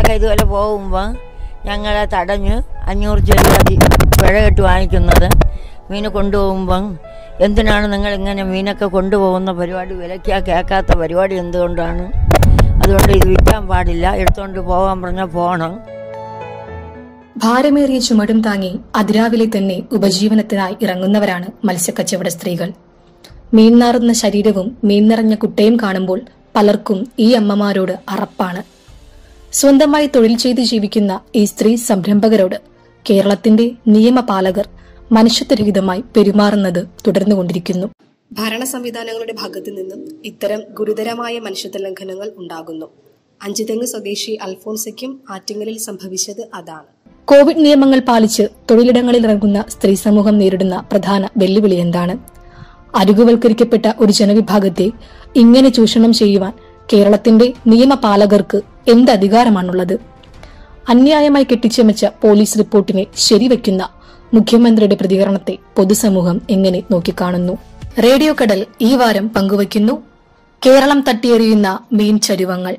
ഞങ്ങളൊക്കെ ഇതുപോലെ പോകുമ്പോൾ ഞങ്ങളെ തടഞ്ഞ് 500 രൂപ പിഴ കെട്ടി വാങ്ങിക്കുന്നത്. മീൻ കൊണ്ടുപോകുമ്പം എന്തിനാണ് നിങ്ങളിങ്ങനെ മീനൊക്കെ കൊണ്ടുപോകുന്ന പരിപാടി കേൾക്കാത്ത പരിപാടി എന്തുകൊണ്ടാണ്? അതുകൊണ്ട് ഇത് വിൽക്കാൻ പാടില്ല, എടുത്തുകൊണ്ട് പോകാൻ പറഞ്ഞാൽ പോകണം. ഭാരമേറിയ ചുമടും താങ്ങി അതിരാവിലെ തന്നെ ഉപജീവനത്തിനായി ഇറങ്ങുന്നവരാണ് മത്സ്യക്കച്ചവട സ്ത്രീകൾ. മീൻ നാറുന്ന ശരീരവും മീൻ നിറഞ്ഞ കുട്ടയും കാണുമ്പോൾ പലർക്കും ഈ അമ്മമാരോട് അറപ്പാണ്. സ്വന്തമായി തൊഴിൽ ചെയ്ത് ജീവിക്കുന്ന ഈ സ്ത്രീ സംരംഭകരോട് കേരളത്തിന്റെ നിയമപാലകർ മനുഷ്യത്വരഹിതമായി പെരുമാറുന്നത് തുടർന്നുകൊണ്ടിരിക്കുന്നു. ഭരണ സംവിധാനങ്ങളുടെ ഭാഗത്തു നിന്നും ഇത്തരം ഗുരുതരമായ മനുഷ്യത്വ ലംഘനങ്ങൾ ഉണ്ടാകുന്നു. അഞ്ചുതെങ്ങ് സ്വദേശി അൽഫോൺസയ്ക്കും ആറ്റിങ്ങലിൽ സംഭവിച്ചത് അതാണ്. കോവിഡ് നിയമങ്ങൾ പാലിച്ച് തൊഴിലിടങ്ങളിൽ ഇറങ്ങുന്ന സ്ത്രീ സമൂഹം നേരിടുന്ന പ്രധാന വെല്ലുവിളി എന്താണ്? അരികുവൽക്കരിക്കപ്പെട്ട ഒരു ജനവിഭാഗത്തെ ഇങ്ങനെ ചൂഷണം ചെയ്യുവാൻ കേരളത്തിന്റെ നിയമപാലകർക്ക് എന്ത് അധികാരമാണുള്ളത്? അന്യായമായി കെട്ടിച്ചമച്ച പോലീസ് റിപ്പോർട്ടിനെ ശരിവയ്ക്കുന്ന മുഖ്യമന്ത്രിയുടെ പ്രതികരണത്തെ പൊതുസമൂഹം എങ്ങനെ നോക്കിക്കാണുന്നു? റേഡിയോ കടൽ ഈ വാരം പങ്കുവയ്ക്കുന്നു കേരളം തട്ടിയെറിയുന്ന മീൻ ചരുവങ്ങൾ.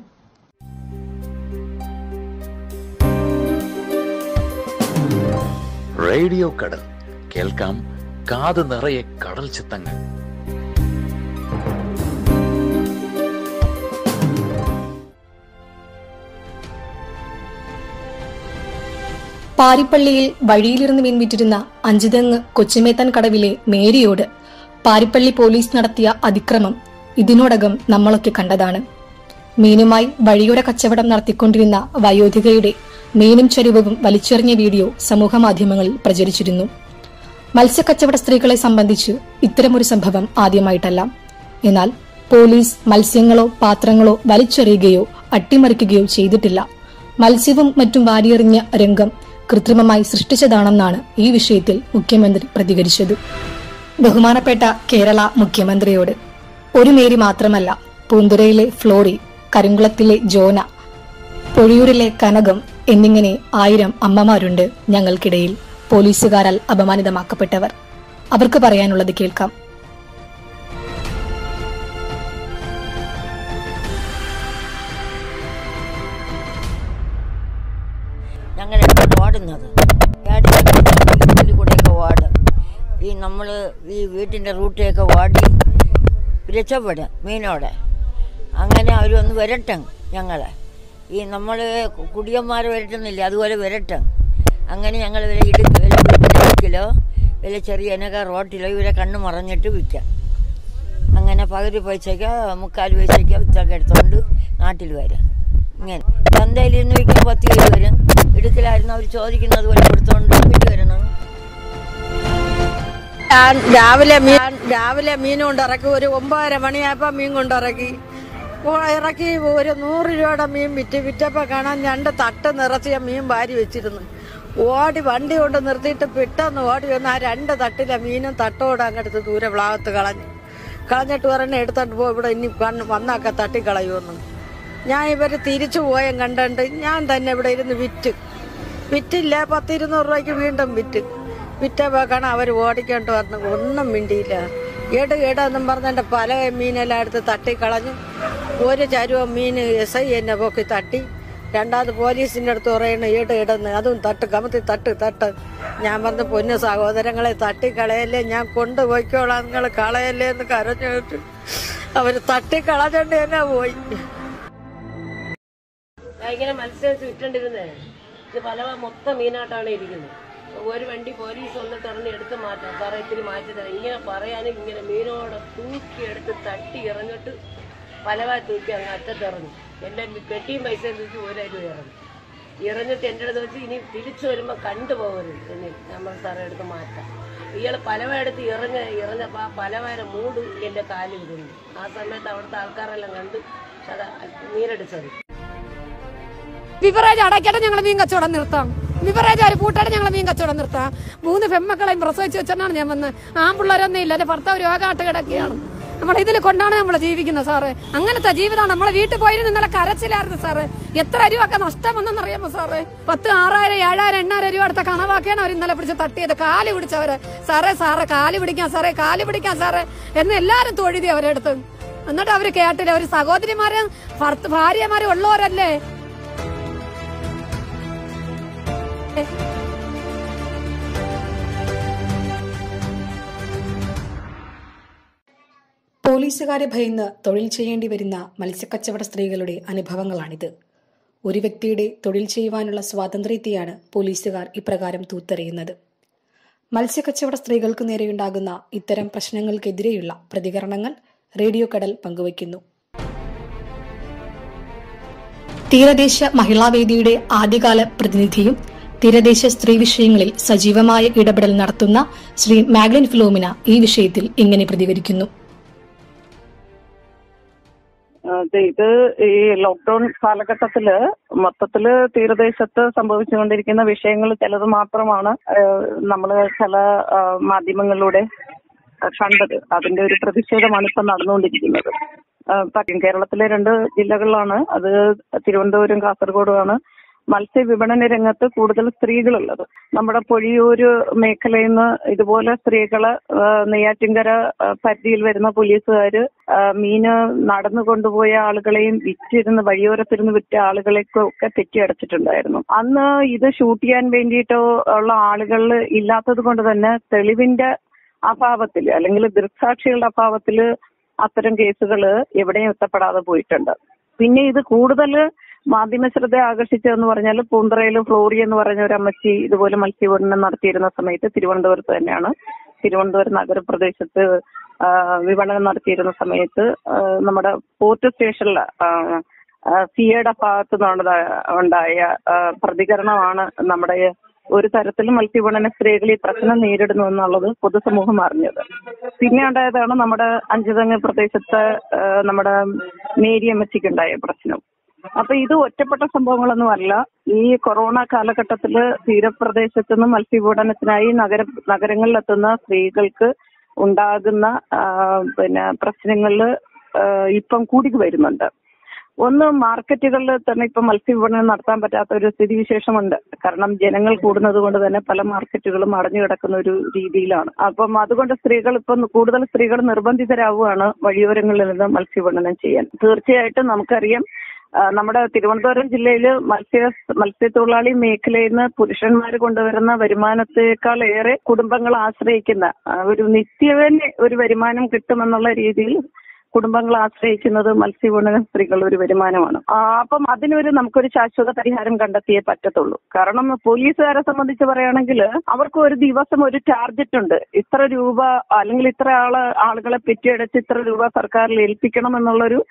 റേഡിയോ കടൽ കേൾക്കാം, കാത് നിറയെ കടൽ ചിത്തങ്ങൾ. പാരിപ്പള്ളിയിൽ വഴിയിലിരുന്ന് മീൻ വിറ്റിരുന്ന അഞ്ചുതെങ്ങ് കൊച്ചുമേത്തൻ കടവിലെ മേരിയോട് പാരിപ്പള്ളി പോലീസ് നടത്തിയ അതിക്രമം ഇതിനോടകം നമ്മളൊക്കെ കണ്ടതാണ്. മീനുമായി വഴിയോര കച്ചവടം നടത്തിക്കൊണ്ടിരുന്ന വയോധികയുടെ മീനും ചരിവും വലിച്ചെറിഞ്ഞ വീഡിയോ സമൂഹമാധ്യമങ്ങളിൽ പ്രചരിച്ചിരുന്നു. മത്സ്യക്കച്ചവട സ്ത്രീകളെ സംബന്ധിച്ച് ഇത്തരമൊരു സംഭവം ആദ്യമായിട്ടല്ല. എന്നാൽ പോലീസ് മത്സ്യങ്ങളോ പാത്രങ്ങളോ വലിച്ചെറിയുകയോ അട്ടിമറിക്കുകയോ ചെയ്തിട്ടില്ല. മത്സ്യവും മറ്റും വാരിയെറിഞ്ഞ രംഗം കൃത്രിമമായി സൃഷ്ടിച്ചതാണെന്നാണ് ഈ വിഷയത്തിൽ മുഖ്യമന്ത്രി പ്രതികരിച്ചത്. ബഹുമാനപ്പെട്ട കേരള മുഖ്യമന്ത്രിയോട് ഒരു മേരി മാത്രമല്ല, പൂന്തുറയിലെ ഫ്ലോറി, കരിങ്കുളത്തിലെ ജോന, പൊഴിയൂരിലെ കനകം എന്നിങ്ങനെ 1000 അമ്മമാരുണ്ട് ഞങ്ങൾക്കിടയിൽ പോലീസുകാരാൽ അപമാനിതമാക്കപ്പെട്ടവർ. അവർക്ക് പറയാനുള്ളത് കേൾക്കാം. ഞങ്ങളെടുത്തോണ്ട് ഓടുന്നത് കൂടെയൊക്കെ ഓടും. നമ്മൾ ഈ വീട്ടിൻ്റെ റൂട്ടിയൊക്കെ ഓടി രക്ഷപ്പെടും മീനോടെ. അങ്ങനെ അവരൊന്ന് വരട്ടും ഞങ്ങളെ. നമ്മൾ കുടിയന്മാർ വരട്ടുന്നില്ല, അതുപോലെ വരട്ടും. അങ്ങനെ ഞങ്ങൾ വില ഇടുക്കിലോ വില ചെറിയ എനക റോട്ടിലോ ഇവരെ കണ്ണ് മറഞ്ഞിട്ട് വിൽക്കാം. അങ്ങനെ പകുതി പൈസയ്ക്കോ 3/4 പൈസയ്ക്കോ വിത്തൊക്കെ എടുത്തുകൊണ്ട് നാട്ടിൽ വരാം. ഇങ്ങനെ ചന്തയിൽ ഇരുന്ന് വിൽക്കാൻ 10 രൂപ വരും. ഇടുക്കിലായിരുന്നു അവർ കൊടുക്കുന്നത് പോലെ കൊടുത്തോണ്ട് വീട്ടിൽ വരണം. രാവിലെ മീൻ കൊണ്ടിറക്കി ഒരു 9:30 മണിയായപ്പോൾ മീൻ കൊണ്ടിറക്കി ഒരു 100 രൂപയുടെ മീൻ വിറ്റപ്പോൾ കാണാൻ 2 തട്ട് നിറച്ചിയ മീൻ വാരി വെച്ചിരുന്നു. ഓടി വണ്ടി കൊണ്ട് നിർത്തിയിട്ട് പെട്ടെന്ന് ഓടി വന്ന് ആ 2 തട്ടിലെ മീനും തട്ടോടെ അങ്ങെടുത്ത് ദൂരെ വ്ളാകത്ത് കളഞ്ഞിട്ട് പറഞ്ഞ് എടുത്തോണ്ട് പോ, ഇവിടെ ഇനി വന്നാക്കെ തട്ടിക്കളയുമെന്ന്. ഞാൻ ഇവർ തിരിച്ചു പോയും കണ്ടുകൊണ്ട് ഞാൻ തന്നെ ഇവിടെ ഇരുന്ന് വിറ്റില്ല. 10-200 രൂപയ്ക്ക് വീണ്ടും വിറ്റപ്പോൾ കാണാൻ അവർ ഓടിക്കൊണ്ട് വന്നു. ഒന്നും മിണ്ടിയില്ല. എന്നും പറഞ്ഞെൻ്റെ പല മീനെല്ലാം എടുത്ത് തട്ടിക്കളഞ്ഞു. ഒരു ചരുവ മീൻ SI എന്നെ പൊക്കി തട്ടി. രണ്ടാമത് പോലീസിൻ്റെ അടുത്ത് പറയണ ഇടന്ന് അതും കമത്തി തട്ട്. ഞാൻ പറഞ്ഞ പൊന്നു സഹോദരങ്ങളെ തട്ടിക്കളയല്ലേ, ഞാൻ കൊണ്ടുപോയിക്കോളാം, നിങ്ങൾ കളയല്ലേ എന്ന് കരഞ്ഞിട്ട് അവർ തട്ടിക്കളഞ്ഞോണ്ട് തന്നെ പോയി. ഇങ്ങനെ മത്സ്യം വിറ്റോണ്ടിരുന്നേ, ഇത് പല മൊത്തം മീനായിട്ടാണ് ഇരിക്കുന്നത്. ഒരു വണ്ടി പോലീസ് വന്നിട്ട് ഇറങ്ങി എടുത്ത് മാറ്റാം, സാറേ ഇത്തിരി മാറ്റി തരാം. ഇങ്ങനെ പറയാനും ഇങ്ങനെ മീനോടെ തൂക്കിയെടുത്ത് തട്ടി ഇറങ്ങിട്ട് പലവായി തൂക്കി അങ്ങ് അറ്റത്തിറങ്ങി. എൻ്റെ പെട്ടിയും പൈസ തൂക്കി 1 രൂപ ഇറങ്ങിട്ട് എൻ്റെ അടുത്ത് വെച്ച് ഇനി തിരിച്ചു വരുമ്പോൾ കണ്ടുപോകരുത് എന്ന് നമ്മൾ സാറേ എടുത്ത് മാറ്റാം. ഇയാൾ പലവയെടുത്ത് ഇറങ്ങപ്പോൾ ആ പലവയുടെ മൂട് എൻ്റെ കാലിൽ ഇരുന്നു. ആ സമയത്ത് അവിടുത്തെ ആൾക്കാരെല്ലാം കണ്ട് നീരടിച്ചത്. ബിവറേജ് അടയ്ക്കട്ടെ, ഞങ്ങൾ മീൻ കച്ചവടം നിർത്താം. ബിവറേജ് അവർ പൂട്ടായിട്ട് ഞങ്ങൾ മീൻ കച്ചവടം നിർത്താം. 3 പെൺമക്കളെയും പ്രസവിച്ച് വെച്ചാണ് ഞാൻ വന്നത്. ആൺപിള്ളേരൊന്നും ഇല്ല, എൻ്റെ ഭർത്താവ് രോഗമായിട്ട് കിടക്കുകയാണ്. നമ്മളിതിൽ കൊണ്ടാണ് നമ്മൾ ജീവിക്കുന്നത് സാറേ. അങ്ങനത്തെ ജീവിതമാണ്. നമ്മളെ വീട്ടിൽ പോയിരുന്നു ഇന്നലെ കരച്ചിലായിരുന്നു സാറേ. എത്ര രൂപ നഷ്ടം വന്നെന്നറിയാമോ സാറേ? 10, 6,000, 7,000, 8,000 രൂപ അടുത്ത കണവാക്കിയാണ് അവർ ഇന്നലെ പിടിച്ച് തട്ടിയത്. കാല് പിടിച്ചവരെ സാറേ കാല് പിടിക്കാൻ സാറേ എന്ന് എല്ലാരും തൊഴുതി അവരെടുത്ത്. എന്നിട്ട് അവര് കേട്ടില്ല. ഒരു സഹോദരിമാരും ഭാര്യമാരും ഉള്ളവരല്ലേ. പോലീസുകാരെ ഭയന്ന് തൊഴിൽ ചെയ്യേണ്ടി വരുന്ന മത്സ്യക്കച്ചവട സ്ത്രീകളുടെ അനുഭവങ്ങളാണിത്. ഒരു വ്യക്തിയുടെ തൊഴിൽ ചെയ്യുവാനുള്ള സ്വാതന്ത്ര്യത്തെയാണ് പോലീസുകാർ ഇപ്രകാരം തൂത്തെറിയുന്നത്. മത്സ്യക്കച്ചവട സ്ത്രീകൾക്ക് നേരെയുണ്ടാകുന്ന ഇത്തരം പ്രശ്നങ്ങൾക്കെതിരെയുള്ള പ്രതികരണങ്ങൾ റേഡിയോ കടൽ പങ്കുവയ്ക്കുന്നു. തീരദേശ മഹിളാവേദിയുടെ ആദ്യകാല പ്രതിനിധിയും തീരദേശ സ്ത്രീ വിഷയങ്ങളിൽ സജീവമായ ഇടപെടൽ നടത്തുന്ന ശ്രീ മാഗ്ലിൻ ഫിലോമിന ഈ വിഷയത്തിൽ ഇങ്ങനെ പ്രതികരിക്കുന്നു. ഇത് ഈ ലോക്ക്ഡൌൺ കാലഘട്ടത്തില് മൊത്തത്തില് തീരദേശത്ത് സംഭവിച്ചുകൊണ്ടിരിക്കുന്ന വിഷയങ്ങൾ ചിലത് മാത്രമാണ് നമ്മള് ചില മാധ്യമങ്ങളിലൂടെ കണ്ടത്. അതിന്റെ ഒരു പ്രതിഷേധമാണ് ഇപ്പൊ നടന്നുകൊണ്ടിരിക്കുന്നത്. കേരളത്തിലെ 2 ജില്ലകളിലാണ്, അത് തിരുവനന്തപുരം കാസർഗോഡുമാണ് മത്സ്യവിപണന രംഗത്ത് കൂടുതൽ സ്ത്രീകളുള്ളത്. നമ്മുടെ പൊഴിയൂര് മേഖലയിൽ നിന്ന് ഇതുപോലെ സ്ത്രീകള് നെയ്യാറ്റിൻകര പരിധിയിൽ വരുന്ന പോലീസുകാര് മീന് നടന്നു കൊണ്ടുപോയ ആളുകളെയും വിറ്റിരുന്ന് വഴിയോരത്തിരുന്ന് വിറ്റ ആളുകളെയൊക്കെ തെറ്റിയടച്ചിട്ടുണ്ടായിരുന്നു. അന്ന് ഇത് ഷൂട്ട് ചെയ്യാൻ വേണ്ടിയിട്ടോ ഉള്ള ആളുകൾ ഇല്ലാത്തത് കൊണ്ട് തന്നെ തെളിവിന്റെ അഭാവത്തിൽ അല്ലെങ്കിൽ ദൃക്സാക്ഷികളുടെ അഭാവത്തിൽ അത്തരം കേസുകൾ എവിടെയും എത്തപ്പെടാതെ പോയിട്ടുണ്ട്. പിന്നെ ഇത് കൂടുതൽ മാധ്യമ ശ്രദ്ധ ആകർഷിച്ചതെന്ന് പറഞ്ഞാൽ പൂന്തറയിൽ ഫ്ലോറി എന്ന് പറഞ്ഞ ഒരു അമ്മച്ചി ഇതുപോലെ മത്സ്യവിപണനം നടത്തിയിരുന്ന സമയത്ത് തിരുവനന്തപുരത്ത് തന്നെയാണ്. തിരുവനന്തപുരം നഗരപ്രദേശത്ത് വിപണനം നടത്തിയിരുന്ന സമയത്ത് നമ്മുടെ പോർട്ട് സ്റ്റേഷനിലെ സിയുടെ ഭാഗത്ത് ഉണ്ടായ പ്രതികരണമാണ് നമ്മുടെ ഒരു തരത്തിലും മത്സ്യവിപണന സ്ത്രീകൾ ഈ പ്രശ്നം നേരിടുന്നു എന്നുള്ളത് പൊതുസമൂഹം അറിഞ്ഞത്. പിന്നെ ഉണ്ടായതാണ് നമ്മുടെ അഞ്ചുതെങ്ങ് പ്രദേശത്ത് നമ്മുടെ മേരി അമ്മച്ചിക്കുണ്ടായ പ്രശ്നം. അപ്പൊ ഇത് ഒറ്റപ്പെട്ട സംഭവങ്ങളൊന്നുമല്ല. ഈ കൊറോണ കാലഘട്ടത്തില് തീരപ്രദേശത്തു നിന്ന് മത്സ്യവിപണനത്തിനായി നഗരങ്ങളിലെത്തുന്ന സ്ത്രീകൾക്ക് ഉണ്ടാകുന്ന പ്രശ്നങ്ങളില് ഇപ്പം കൂടി വരുന്നുണ്ട്. ഒന്ന്, മാർക്കറ്റുകളിൽ തന്നെ ഇപ്പം മത്സ്യവിപണനം നടത്താൻ പറ്റാത്ത ഒരു സ്ഥിതിവിശേഷമുണ്ട്. കാരണം ജനങ്ങൾ കൂടുന്നത് കൊണ്ട് തന്നെ പല മാർക്കറ്റുകളും അടഞ്ഞു കിടക്കുന്ന ഒരു രീതിയിലാണ്. അപ്പം അതുകൊണ്ട് കൂടുതൽ സ്ത്രീകൾ നിർബന്ധിതരാവുകയാണ് വഴിയോരങ്ങളിൽ നിന്ന് മത്സ്യവിപണനം ചെയ്യാൻ. തീർച്ചയായിട്ടും നമുക്കറിയാം, നമ്മുടെ തിരുവനന്തപുരം ജില്ലയിൽ മത്സ്യത്തൊഴിലാളി മേഖലയിൽ നിന്ന് പുരുഷന്മാർ കൊണ്ടുവരുന്ന വരുമാനത്തെക്കാൾ ഏറെ കുടുംബങ്ങൾ ആശ്രയിക്കുന്ന ഒരു നിത്യവന് ഒരു വരുമാനം കിട്ടുമെന്നുള്ള രീതിയിൽ കുടുംബങ്ങൾ ആശ്രയിക്കുന്നത് മത്സ്യവിപണന സ്ത്രീകളുടെ ഒരു വരുമാനമാണ്. അപ്പം നമുക്കൊരു ശാശ്വത പരിഹാരം കണ്ടെത്തിയേ പറ്റത്തുള്ളൂ. കാരണം പോലീസുകാരെ സംബന്ധിച്ച് പറയുകയാണെങ്കിൽ അവർക്ക് ഒരു ദിവസം ഒരു ടാർഗറ്റ് ഉണ്ട്. ഇത്ര രൂപ അല്ലെങ്കിൽ ഇത്ര ആളുകളെ പെറ്റിയടച്ച് ഇത്ര രൂപ സർക്കാരിൽ ഏൽപ്പിക്കണം എന്നുള്ളൊരു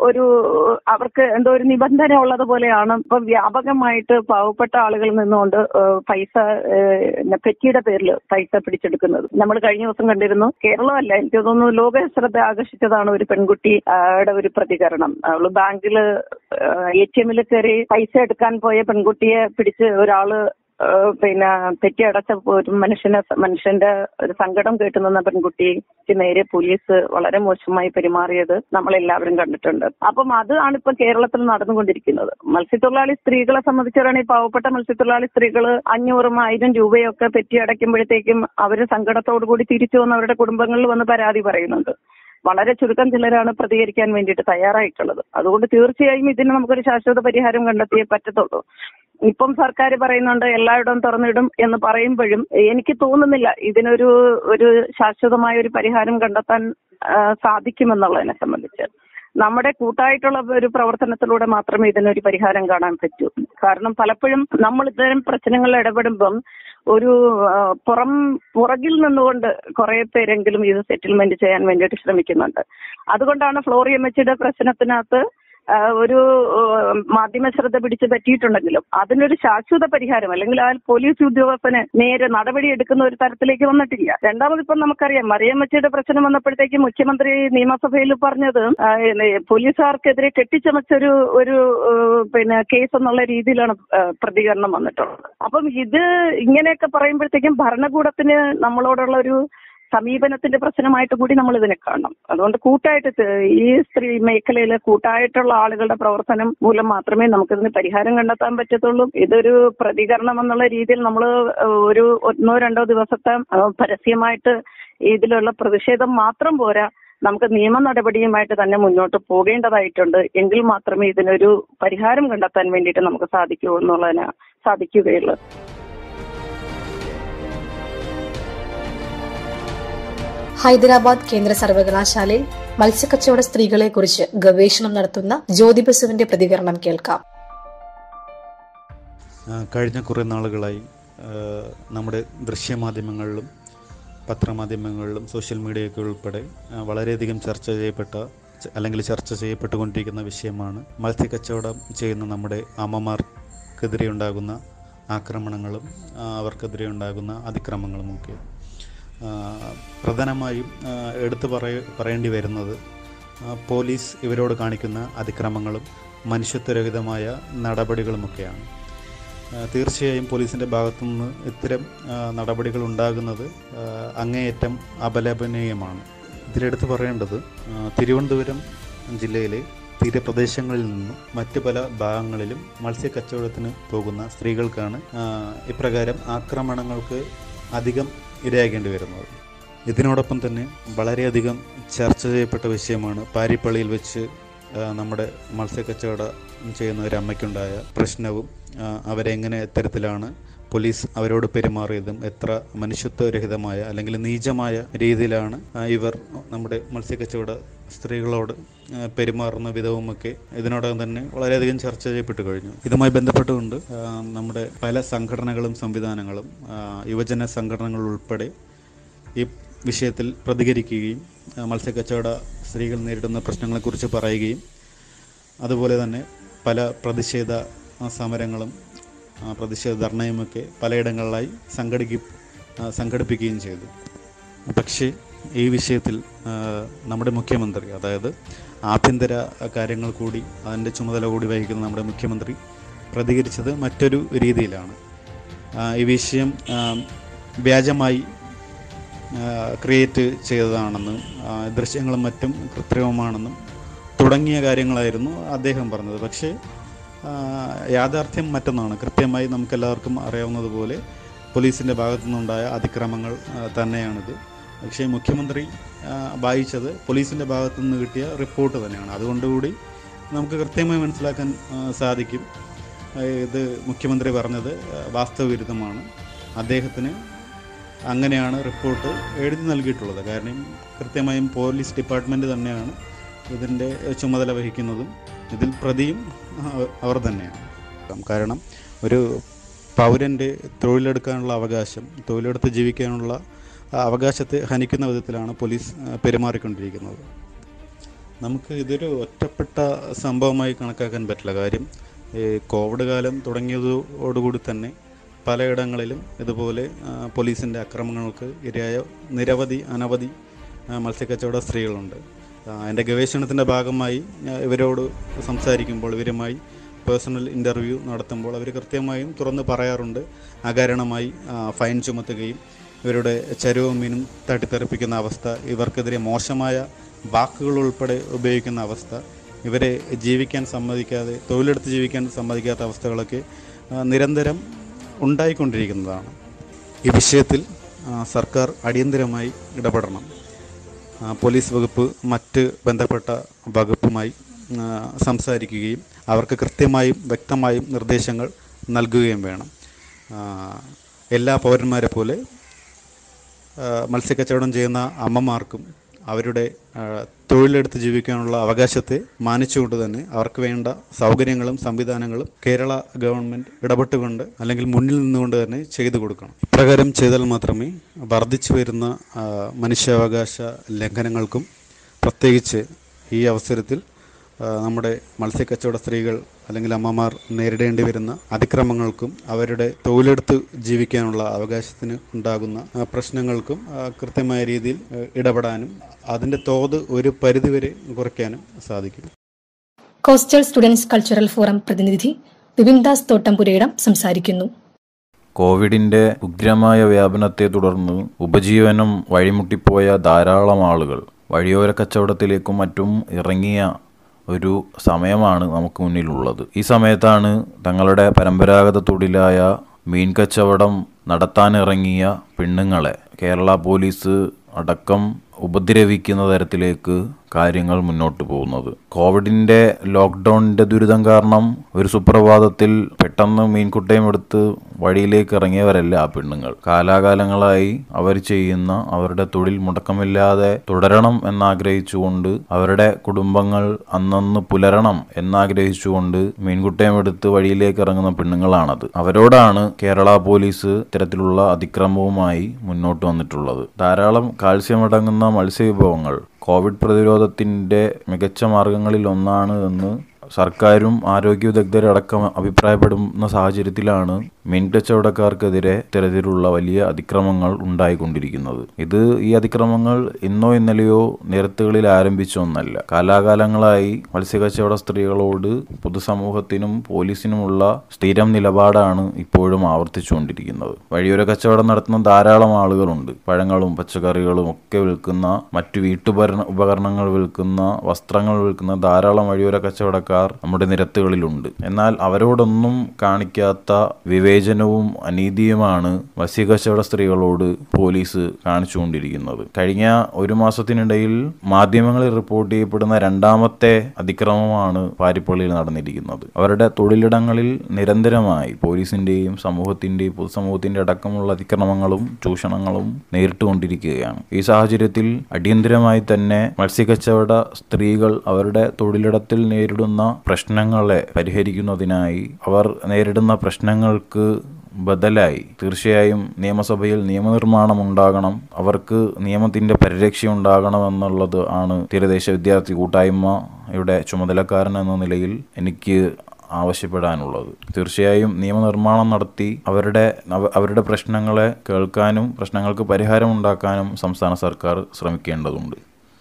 അവർക്ക് എന്തോ ഒരു നിബന്ധന ഉള്ളതുപോലെയാണ് ഇപ്പൊ വ്യാപകമായിട്ട് പാവപ്പെട്ട ആളുകളിൽ നിന്നുകൊണ്ട് പൈസ പെറ്റിയുടെ പേരിൽ പൈസ പിടിച്ചെടുക്കുന്നത്. നമ്മൾ കഴിഞ്ഞ ദിവസം കണ്ടിരുന്നു. കേരളമല്ല, എനിക്ക് തോന്നുന്നു ലോക ശ്രദ്ധ ആകർഷിച്ചതാണ് ഒരു പെൺകുട്ടിയുടെ ഒരു പ്രതികരണം. അവള് ബാങ്കില് ATM കയറി പൈസ എടുക്കാൻ പോയ പെൺകുട്ടിയെ പിടിച്ച് ഒരാള് തെറ്റിയടച്ച ഒരു മനുഷ്യന്റെ ഒരു സങ്കടം കേട്ടുനിന്ന പെൺകുട്ടിക്ക് നേരെ പോലീസ് വളരെ മോശമായി പെരുമാറിയത് നമ്മളെല്ലാവരും കണ്ടിട്ടുണ്ട്. അപ്പം അതാണ് ഇപ്പൊ കേരളത്തിൽ നടന്നുകൊണ്ടിരിക്കുന്നത്. മത്സ്യത്തൊഴിലാളി സ്ത്രീകളെ സംബന്ധിച്ചാണ് ഈ പാവപ്പെട്ട മത്സ്യത്തൊഴിലാളി സ്ത്രീകൾ 500-1000 രൂപയൊക്കെ തെറ്റിയടയ്ക്കുമ്പോഴത്തേക്കും അവര് സങ്കടത്തോടു കൂടി തിരിച്ചു വന്ന് അവരുടെ കുടുംബങ്ങളിൽ വന്ന് പരാതി പറയുന്നുണ്ട്. വളരെ ചുരുക്കം ചിലരാണ് പ്രതികരിക്കാൻ വേണ്ടിയിട്ട് തയ്യാറായിട്ടുള്ളത്. അതുകൊണ്ട് തീർച്ചയായും ഇതിന് നമുക്കൊരു ശാശ്വത പരിഹാരം കണ്ടെത്തിയേ പറ്റത്തുള്ളൂ. ഇപ്പം സർക്കാർ പറയുന്നുണ്ട് എല്ലായിടവും തുറന്നിടും എന്ന് പറയുമ്പോഴും എനിക്ക് തോന്നുന്നില്ല ഇതിനൊരു ശാശ്വതമായ ഒരു പരിഹാരം കണ്ടെത്താൻ സാധിക്കുമെന്നുള്ളതിനെ സംബന്ധിച്ച്. നമ്മുടെ കൂട്ടായിട്ടുള്ള ഒരു പ്രവർത്തനത്തിലൂടെ മാത്രമേ ഇതിനൊരു പരിഹാരം കാണാൻ പറ്റൂ. കാരണം പലപ്പോഴും നമ്മൾ ഇത്തരം പ്രശ്നങ്ങളിൽ ഇടപെടുമ്പം ഒരു പുറകിൽ നിന്നുകൊണ്ട് കുറെ പേരെങ്കിലും ഇത് സെറ്റിൽമെന്റ് ചെയ്യാൻ വേണ്ടിയിട്ട് ശ്രമിക്കുന്നുണ്ട്. അതുകൊണ്ടാണ് ഫ്ലോറി അമ്മച്ചിയുടെ പ്രശ്നത്തിനകത്ത് ഒരു മാധ്യമ ശ്രദ്ധ പിടിച്ച് പറ്റിയിട്ടുണ്ടെങ്കിലും അതിനൊരു ശാശ്വത പരിഹാരം അല്ലെങ്കിൽ ആ പോലീസ് ഉദ്യോഗസ്ഥന് നേരെ നടപടി എടുക്കുന്ന ഒരു തരത്തിലേക്ക് വന്നിട്ടില്ല. രണ്ടാമതിപ്പം നമുക്കറിയാം, മറിയമ്മച്ചിയുടെ പ്രശ്നം വന്നപ്പോഴത്തേക്ക് മുഖ്യമന്ത്രി നിയമസഭയിൽ പറഞ്ഞത് പോലീസുകാർക്കെതിരെ കെട്ടിച്ചമച്ചൊരു കേസ് എന്നുള്ള രീതിയിലാണ് പ്രതികരണം വന്നിട്ടുള്ളത്. അപ്പം ഇത് ഇങ്ങനെയൊക്കെ പറയുമ്പോഴത്തേക്കും ഭരണകൂടത്തിന് നമ്മളോടുള്ള ഒരു സമീപനത്തിന്റെ പ്രശ്നമായിട്ട് കൂടി നമ്മൾ ഇതിനെ കാണണം. അതുകൊണ്ട് കൂട്ടായിട്ട് ഈ സ്ത്രീ മേഖലയിൽ കൂട്ടായിട്ടുള്ള ആളുകളുടെ പ്രവർത്തനം മൂലം മാത്രമേ നമുക്കിതിന് പരിഹാരം കണ്ടെത്താൻ പറ്റത്തുള്ളൂ. ഇതൊരു പ്രതികരണം എന്നുള്ള രീതിയിൽ നമ്മൾ ഒരു 1-2 ദിവസത്തെ പരസ്യമായിട്ട് ഇതിലുള്ള പ്രതിഷേധം മാത്രം പോരാ, നമുക്ക് നിയമ നടപടിയുമായിട്ട് തന്നെ മുന്നോട്ട് പോകേണ്ടതായിട്ടുണ്ട്. എങ്കിൽ മാത്രമേ ഇതിനൊരു പരിഹാരം കണ്ടെത്താൻ വേണ്ടിയിട്ട് നമുക്ക് സാധിക്കുകയുള്ളൂ. ഹൈദരാബാദ് കേന്ദ്ര സർവകലാശാലയിൽ മത്സ്യക്കച്ചവട സ്ത്രീകളെക്കുറിച്ച് ഗവേഷണം നടത്തുന്ന ജ്യോതി ബസുവിന്റെ പ്രതികരണം കേൾക്കാം. കഴിഞ്ഞ കുറേ നാളുകളായി നമ്മുടെ ദൃശ്യമാധ്യമങ്ങളിലും പത്രമാധ്യമങ്ങളിലും സോഷ്യൽ മീഡിയയൊക്കെ ഉൾപ്പെടെ വളരെയധികം ചർച്ച ചെയ്യപ്പെട്ടുകൊണ്ടിരിക്കുന്ന വിഷയമാണ് മത്സ്യക്കച്ചവടം ചെയ്യുന്ന നമ്മുടെ അമ്മമാർക്കെതിരെ ഉണ്ടാകുന്ന ആക്രമണങ്ങളും അവർക്കെതിരെ ഉണ്ടാകുന്ന അതിക്രമങ്ങളുമൊക്കെ. പ്രധാനമായും എടുത്തു പറയേണ്ടി വരുന്നത് പോലീസ് ഇവരോട് കാണിക്കുന്ന അതിക്രമങ്ങളും മനുഷ്യത്വരഹിതമായ നടപടികളുമൊക്കെയാണ്. തീർച്ചയായും പോലീസിൻ്റെ ഭാഗത്തുനിന്ന് ഇത്തരം നടപടികൾ ഉണ്ടാകുന്നത് അങ്ങേയറ്റം അപലപനീയമാണ്. ഇതിലെടുത്ത് പറയേണ്ടത് തിരുവനന്തപുരം ജില്ലയിലെ തീരപ്രദേശങ്ങളിൽ നിന്നും മറ്റ് പല ഭാഗങ്ങളിലും മത്സ്യക്കച്ചവടത്തിന് പോകുന്ന സ്ത്രീകൾക്കാണ് ഇപ്രകാരം ആക്രമണങ്ങൾക്ക് അധികം ഇരയാകേണ്ടി വരുന്നത്. ഇതിനോടൊപ്പം തന്നെ വളരെയധികം ചർച്ച ചെയ്യപ്പെട്ട വിഷയമാണ് പാരിപ്പള്ളിയിൽ വെച്ച് നമ്മുടെ മത്സ്യക്കച്ചവടം ചെയ്യുന്ന ഒരു അമ്മയ്ക്കുണ്ടായ പ്രശ്നവും അവരെങ്ങനെ എത്തരത്തിലാണ് പോലീസ് അവരോട് പെരുമാറിയതും എത്ര മനുഷ്യത്വരഹിതമായ അല്ലെങ്കിൽ നീചമായ രീതിയിലാണ് ഇവർ നമ്മുടെ മത്സ്യക്കച്ചവട സ്ത്രീകളോട് പെരുമാറുന്ന വിധവുമൊക്കെ ഇതിനോടകം തന്നെ വളരെയധികം ചർച്ച ചെയ്യപ്പെട്ടു കഴിഞ്ഞു. ഇതുമായി ബന്ധപ്പെട്ടുകൊണ്ട് നമ്മുടെ പല സംഘടനകളും സംവിധാനങ്ങളും യുവജന സംഘടനകൾ ഉൾപ്പെടെ ഈ വിഷയത്തിൽ പ്രതികരിക്കുകയും മത്സ്യക്കച്ചവട സ്ത്രീകൾ നേരിടുന്ന പ്രശ്നങ്ങളെക്കുറിച്ച് പറയുകയും അതുപോലെ തന്നെ പല പ്രതിഷേധ സമരങ്ങളും പ്രതിഷേധ ധർണയുമൊക്കെ പലയിടങ്ങളിലായി സംഘടിപ്പിക്കുകയും ചെയ്തു. പക്ഷേ ഈ വിഷയത്തിൽ നമ്മുടെ മുഖ്യമന്ത്രി, അതായത് ആഭ്യന്തര കാര്യങ്ങൾ കൂടി അതിൻ്റെ ചുമതല കൂടി വഹിക്കുന്ന നമ്മുടെ മുഖ്യമന്ത്രി പ്രതികരിച്ചത് മറ്റൊരു രീതിയിലാണ്. ഈ വിഷയം വ്യാജമായി ക്രിയേറ്റ് ചെയ്തതാണെന്നും ദൃശ്യങ്ങളും മറ്റും കൃത്രിമമാണെന്നും തുടങ്ങിയ കാര്യങ്ങളായിരുന്നു അദ്ദേഹം പറഞ്ഞത്. പക്ഷേ യാഥാർത്ഥ്യം മറ്റൊന്നാണ്. കൃത്യമായി നമുക്കെല്ലാവർക്കും അറിയാവുന്നതുപോലെ പോലീസിൻ്റെ ഭാഗത്തു നിന്നുണ്ടായ അതിക്രമങ്ങൾ തന്നെയാണിത്. പക്ഷേ മുഖ്യമന്ത്രി വായിച്ചത് പോലീസിൻ്റെ ഭാഗത്തു നിന്ന് കിട്ടിയ റിപ്പോർട്ട് തന്നെയാണ്. അതുകൊണ്ടുകൂടി നമുക്ക് കൃത്യമായി മനസ്സിലാക്കാൻ സാധിക്കും ഇത് മുഖ്യമന്ത്രി പറഞ്ഞത് വാസ്തവവിരുദ്ധമാണ്. അദ്ദേഹത്തിന് അങ്ങനെയാണ് റിപ്പോർട്ട് എഴുതി നൽകിയിട്ടുള്ളത്. കാരണം കൃത്യമായും പോലീസ് ഡിപ്പാർട്ട്മെൻറ്റ് തന്നെയാണ് ഇതിൻ്റെ ചുമതല വഹിക്കുന്നതും ഇതിൽ പ്രതിയും അവർ തന്നെയാണ്. കാരണം ഒരു പൗരൻ്റെ തൊഴിലെടുക്കാനുള്ള അവകാശം, തൊഴിലെടുത്ത് ജീവിക്കാനുള്ള അവകാശത്തെ ഹനിക്കുന്ന വിധത്തിലാണ് പോലീസ് പെരുമാറിക്കൊണ്ടിരിക്കുന്നത്. നമുക്ക് ഇതൊരു ഒറ്റപ്പെട്ട സംഭവമായി കണക്കാക്കാൻ പറ്റില്ല. കാര്യം കോവിഡ് കാലം തുടങ്ങിയതോടുകൂടി തന്നെ പലയിടങ്ങളിലും ഇതുപോലെ പോലീസിൻ്റെ അക്രമങ്ങൾക്ക് ഇരയായ അനവധി മത്സ്യക്കച്ചവട സ്ത്രീകളുണ്ട്. എൻ്റെ ഗവേഷണത്തിൻ്റെ ഭാഗമായി ഇവരോട് സംസാരിക്കുമ്പോൾ, ഇവരുമായി പേഴ്സണൽ ഇൻ്റർവ്യൂ നടത്തുമ്പോൾ അവർ കൃത്യമായും തുറന്ന് പറയാറുണ്ട്. അകാരണമായി ഫൈൻ ചുമത്തുകയും ഇവരുടെ ചരുവും മീനും തട്ടിത്തെറിപ്പിക്കുന്ന അവസ്ഥ, ഇവർക്കെതിരെ മോശമായ വാക്കുകൾ ഉൾപ്പെടെ ഉപയോഗിക്കുന്ന അവസ്ഥ, ഇവരെ ജീവിക്കാൻ സമ്മതിക്കാതെ, തൊഴിലെടുത്ത് ജീവിക്കാൻ സമ്മതിക്കാത്ത അവസ്ഥകളൊക്കെ നിരന്തരം ഉണ്ടായിക്കൊണ്ടിരിക്കുന്നതാണ്. ഈ വിഷയത്തിൽ സർക്കാർ അടിയന്തരമായി ഇടപെടണം. പോലീസ് വകുപ്പ് മറ്റ് ബന്ധപ്പെട്ട വകുപ്പുമായി സംസാരിക്കുകയും അവർക്ക് കൃത്യമായും വ്യക്തമായും നിർദ്ദേശങ്ങൾ നൽകുകയും വേണം. എല്ലാ പൗരന്മാരെ പോലെ മത്സ്യക്കച്ചവടം ചെയ്യുന്ന അമ്മമാർക്കും അവരുടെ തൊഴിലെടുത്ത് ജീവിക്കാനുള്ള അവകാശത്തെ മാനിച്ചുകൊണ്ട് തന്നെ അവർക്ക് വേണ്ട സൗകര്യങ്ങളും സംവിധാനങ്ങളും കേരള ഗവൺമെൻറ് ഇടപെട്ടുകൊണ്ട് അല്ലെങ്കിൽ മുന്നിൽ നിന്നുകൊണ്ട് തന്നെ ചെയ്തു കൊടുക്കണം. ഇപ്രകാരം ചെയ്താൽ മാത്രമേ വർദ്ധിച്ചു വരുന്ന മനുഷ്യാവകാശ ലംഘനങ്ങൾക്കും, പ്രത്യേകിച്ച് ഈ അവസരത്തിൽ നമ്മുടെ മത്സ്യക്കച്ചവട സ്ത്രീകൾ അല്ലെങ്കിൽ അമ്മമാർ നേരിടേണ്ടി വരുന്ന അതിക്രമങ്ങൾക്കും അവരുടെ തൊഴിലെടുത്ത് ജീവിക്കാനുള്ള അവകാശത്തിന് ഉണ്ടാകുന്ന പ്രശ്നങ്ങൾക്കും കൃത്യമായ രീതിയിൽ ഇടപെടാനും അതിൻ്റെ തോത് ഒരു പരിധിവരെ കുറയ്ക്കാനും സാധിക്കും. കോസ്റ്റൽ സ്റ്റുഡൻസ് കൾച്ചറൽ ഫോറം പ്രതിനിധി വിപിൻദാസ് തോട്ടംപുരയിടം സംസാരിക്കുന്നു. കോവിഡിന്റെ ഉഗ്രമായ വ്യാപനത്തെ തുടർന്ന് ഉപജീവനം വഴിമുട്ടിപ്പോയ ധാരാളം ആളുകൾ വഴിയോര കച്ചവടത്തിലേക്കും മറ്റും ഇറങ്ങിയ ഒരു സമയമാണ് നമുക്ക് മുന്നിലുള്ളത്. ഈ സമയത്താണ് തങ്ങളുടെ പരമ്പരാഗത തൊഴിലായ മീൻ കച്ചവടം നടത്താനിറങ്ങിയ പെണ്ണുങ്ങളെ കേരള പോലീസ് അടക്കം ഉപദ്രവിക്കുന്ന തരത്തിലേക്ക് കാര്യങ്ങൾ മുന്നോട്ട് പോകുന്നത്. കോവിഡിന്റെ ലോക്ക്ഡൌണിന്റെ ദുരിതം കാരണം ഒരു സുപ്രഭാതത്തിൽ പെട്ടെന്ന് മീൻകുട്ടയും എടുത്ത് വഴിയിലേക്ക് ഇറങ്ങിയവരല്ല ആ പെണ്ണുങ്ങൾ. കാലാകാലങ്ങളായി അവർ ചെയ്യുന്ന അവരുടെ തൊഴിൽ മുടക്കമില്ലാതെ തുടരണം എന്നാഗ്രഹിച്ചുകൊണ്ട്, അവരുടെ കുടുംബങ്ങൾ അന്നന്ന് പുലരണം എന്നാഗ്രഹിച്ചുകൊണ്ട് മീൻകുട്ടയും എടുത്ത് വഴിയിലേക്ക് ഇറങ്ങുന്ന പെണ്ണുങ്ങളാണത്. അവരോടാണ് കേരള പോലീസ് ഇത്തരത്തിലുള്ള അതിക്രമവുമായി മുന്നോട്ട് വന്നിട്ടുള്ളത്. ധാരാളം കാൽസ്യം അടങ്ങുന്ന മത്സ്യവിഭവങ്ങൾ കോവിഡ് പ്രതിരോധത്തിന്റെ മികച്ച മാർഗങ്ങളിൽ ഒന്നാണ് എന്ന് സർക്കാരും ആരോഗ്യ വിദഗ്ധരടക്കം അഭിപ്രായപ്പെടുന്ന സാഹചര്യത്തിലാണ് മീൻ കച്ചവടക്കാർക്കെതിരെ ഇത്തരത്തിലുള്ള വലിയ അതിക്രമങ്ങൾ ഉണ്ടായിക്കൊണ്ടിരിക്കുന്നത്. ഈ അതിക്രമങ്ങൾ ഇന്നോ ഇന്നലെയോ നിരത്തുകളിൽ ആരംഭിച്ച ഒന്നല്ല. കാലാകാലങ്ങളായി മത്സ്യക്കച്ചവട സ്ത്രീകളോട് പൊതുസമൂഹത്തിനും പോലീസിനുമുള്ള സ്ഥിരം നിലപാടാണ് ഇപ്പോഴും ആവർത്തിച്ചുകൊണ്ടിരിക്കുന്നത്. വഴിയോര കച്ചവടം നടത്തുന്ന ധാരാളം ആളുകളുണ്ട്. പഴങ്ങളും പച്ചക്കറികളും ഒക്കെ വിൽക്കുന്ന, മറ്റു വീട്ടുപകരണങ്ങൾ വിൽക്കുന്ന, വസ്ത്രങ്ങൾ വിൽക്കുന്ന ധാരാളം വഴിയോര കച്ചവടക്കാർ നമ്മുടെ നിരത്തുകളിലുണ്ട്. എന്നാൽ അവരോടൊന്നും കാണിക്കാത്ത വിവേചനവും അനീതിയുമാണ് മത്സ്യക്കച്ചവട സ്ത്രീകളോട് പോലീസ് കാണിച്ചുകൊണ്ടിരിക്കുന്നത്. കഴിഞ്ഞ ഒരു മാസത്തിനിടയിൽ മാധ്യമങ്ങളിൽ റിപ്പോർട്ട് ചെയ്യപ്പെടുന്ന രണ്ടാമത്തെ അതിക്രമമാണ് പാരിപ്പള്ളിയിൽ നടന്നിരിക്കുന്നത്. അവരുടെ തൊഴിലിടങ്ങളിൽ നിരന്തരമായി പോലീസിന്റെയും പൊതുസമൂഹത്തിന്റെ അടക്കമുള്ള അതിക്രമങ്ങളും ചൂഷണങ്ങളും നേരിട്ടുകൊണ്ടിരിക്കുകയാണ്. ഈ സാഹചര്യത്തിൽ അടിയന്തരമായി തന്നെ മത്സ്യക്കച്ചവട സ്ത്രീകൾ അവരുടെ തൊഴിലിടത്തിൽ നേരിടുന്ന പ്രശ്നങ്ങളെ പരിഹരിക്കുന്നതിനായി, അവർ നേരിടുന്ന പ്രശ്നങ്ങൾക്ക് ബദലായി തീർച്ചയായും നിയമസഭയിൽ നിയമനിർമ്മാണം ഉണ്ടാകണം, അവർക്ക് നിയമത്തിന്റെ പരിരക്ഷ ഉണ്ടാകണമെന്നുള്ളത് ആണ് തീരദേശ വിദ്യാർത്ഥി കൂട്ടായ്മയുടെ ചുമതലക്കാരൻ എന്ന നിലയിൽ എനിക്ക് ആവശ്യപ്പെടാനുള്ളത്. തീർച്ചയായും നിയമനിർമ്മാണം നടത്തി അവരുടെ പ്രശ്നങ്ങളെ കേൾക്കാനും പ്രശ്നങ്ങൾക്ക് പരിഹാരം ഉണ്ടാക്കാനും സംസ്ഥാന സർക്കാർ ശ്രമിക്കേണ്ടതുണ്ട്.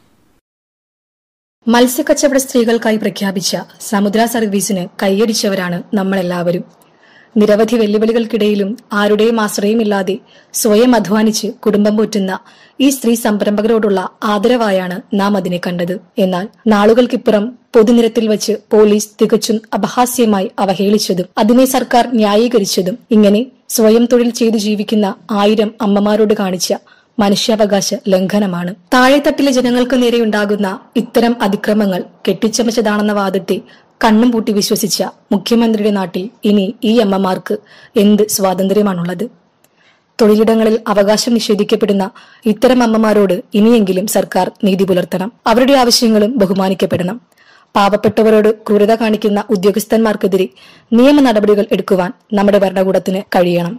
മത്സ്യക്കച്ചവട സ്ത്രീകൾക്കായി പ്രഖ്യാപിച്ച സമുദ്ര സർവീസിന് കൈയടിച്ചവരാണ് നമ്മളെല്ലാവരും. നിരവധി വെല്ലുവിളികൾക്കിടയിലും ആരുടെയും ആശ്രയമില്ലാതെ സ്വയം അധ്വാനിച്ച് കുടുംബം പോറ്റുന്ന ഈ സ്ത്രീ സംരംഭകരോടുള്ള ആദരവായാണ് നാം അതിനെ കണ്ടത്. എന്നാൽ നാളുകൾക്കിപ്പുറം പൊതുനിരത്തിൽ വച്ച് പോലീസ് തികച്ചും അപഹാസ്യമായി അവഹേളിച്ചതും അതിനെ സർക്കാർ ന്യായീകരിച്ചതും ഇങ്ങനെ സ്വയം തൊഴിൽ ചെയ്തു ജീവിക്കുന്ന 1000 അമ്മമാരോട് കാണിച്ച മനുഷ്യാവകാശ ലംഘനമാണ്. താഴെത്തട്ടിലെ ജനങ്ങൾക്ക് നേരെയുണ്ടാകുന്ന ഇത്തരം അതിക്രമങ്ങൾ കെട്ടിച്ചമച്ചതാണെന്ന വാദത്തെ കണ്ണും പൂട്ടി വിശ്വസിച്ച മുഖ്യമന്ത്രിയുടെ നാട്ടിൽ ഇനി ഈ അമ്മമാർക്ക് എന്ത് സ്വാതന്ത്ര്യമാണുള്ളത്? തൊഴിലിടങ്ങളിൽ അവകാശം നിഷേധിക്കപ്പെടുന്ന ഇത്തരം അമ്മമാരോട് ഇനിയെങ്കിലും സർക്കാർ നീതി പുലർത്തണം. അവരുടെ ആവശ്യങ്ങളും ബഹുമാനിക്കപ്പെടണം. പാവപ്പെട്ടവരോട് ക്രൂരത കാണിക്കുന്ന ഉദ്യോഗസ്ഥന്മാർക്കെതിരെ നിയമ നടപടികൾ എടുക്കുവാൻ നമ്മുടെ ഭരണകൂടത്തിന് കഴിയണം.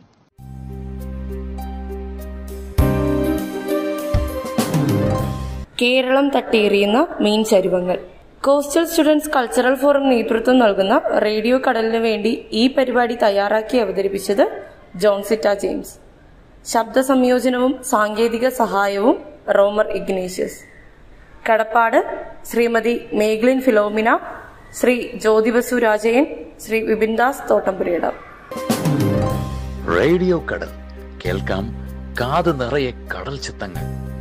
കേരളം തട്ടിയെറിയുന്ന മീൻ ചരുവങ്ങൾ. കോസ്റ്റൽ സ്റ്റുഡൻസ് കൾച്ചറൽ ഫോറം നേതൃത്വം നൽകുന്ന റേഡിയോ കടലിനു വേണ്ടി ഈ പരിപാടി തയ്യാറാക്കി അവതരിപ്പിച്ചത് ജോൺസിറ്റ ജെയിംസ്. ശബ്ദ സംയോജനവും സാങ്കേതിക സഹായവും റോമർ ഇഗ്നേഷ്യസ്. കടപ്പാട് ശ്രീമതി മേഗ്ലിൻ ഫിലോമിന, ശ്രീ ജ്യോതിബസു രാജയൻ, ശ്രീ വിപിൻദാസ് തോട്ടംപുരയിട. റേഡിയോ കടൽ കേൾക്കാം, കാത് നിറയെ കടൽ ചിത്തങ്ങൾ.